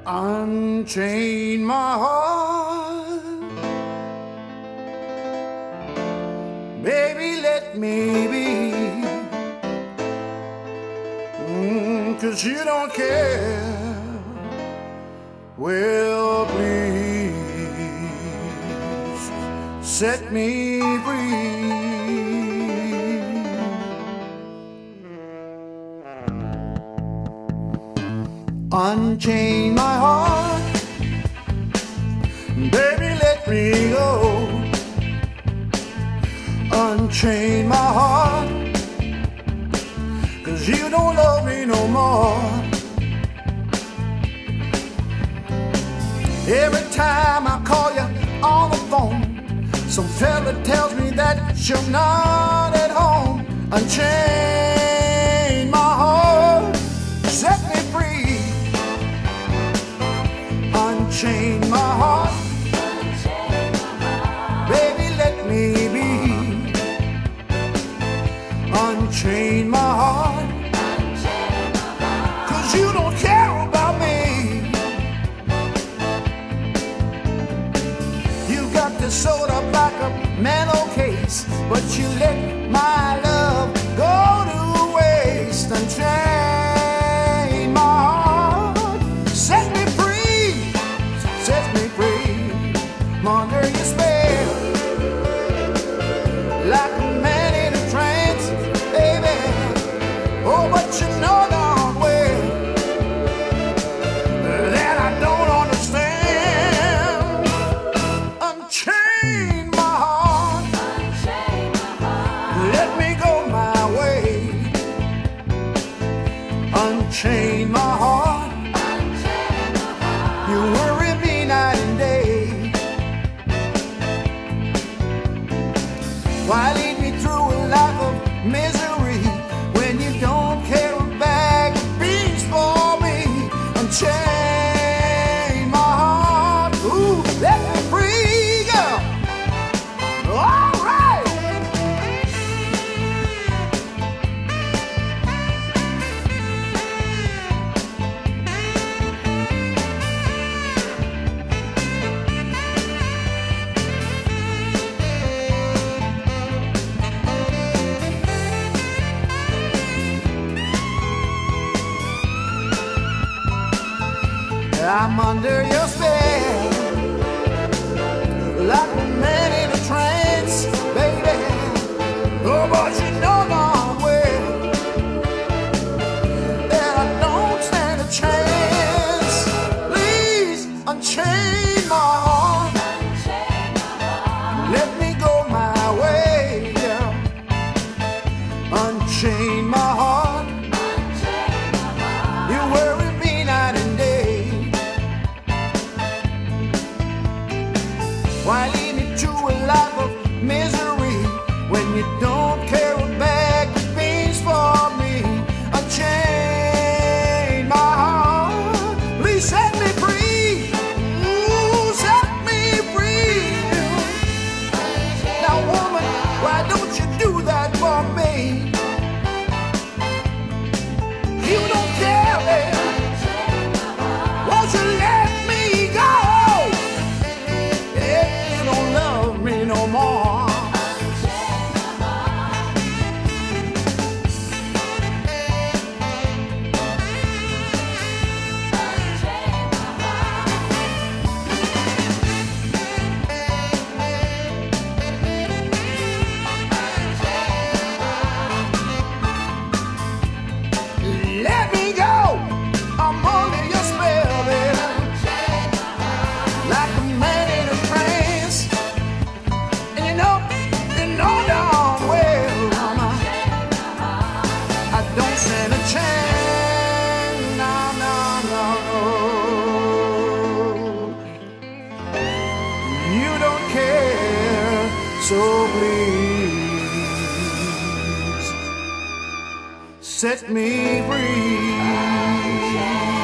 Unchain my heart, baby, let me be. 'Cause you don't care. Well, please set me free. Unchain my heart, baby, let me go. Unchain my heart, 'cause you don't love me no more. Every time I call you on the phone, some fella tells me that you're not at home. Unchain my heart, set me free. Unchain my heart, baby, let me be. Unchain my heart, 'cause you don't care about me. You got this sewed up like a mental case, but you let my love go to waste. Unchain my heart, set me free. Set me free. I'm under your spell, like a man in a trance, baby. Oh, but you know darn well that I don't understand. Unchain my heart, let me go my way. Unchain my heart, you worry me night and day. Why lead me through a life of misery when you don't care a bag of beans for me? Unchain my heart, ooh, let me free, girl. All right. I'm under your spell, like a man in a trance, baby. Oh, but you know darn well that I don't stand a chance. Please unchain my heart, let me go my way, girl. Unchain my heart, you worry me night and day. Why lead me to a life of misery when you don't care a bag of beans for me? Unchain my heart, please set me free. Ooh, set me free. Now woman, why don't you do that for me? You don't care, baby. Won't you let me go? No more. Let me go. I'm under your spell, baby. Like a man in a trance. You know darn well, mama, I don't stand a chance. No, no, no, no. You don't care, so please set me free.